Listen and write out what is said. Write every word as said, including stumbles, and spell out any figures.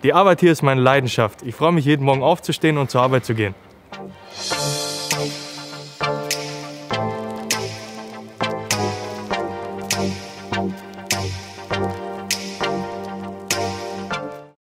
Die Arbeit hier ist meine Leidenschaft. Ich freue mich jeden Morgen aufzustehen und zur Arbeit zu gehen.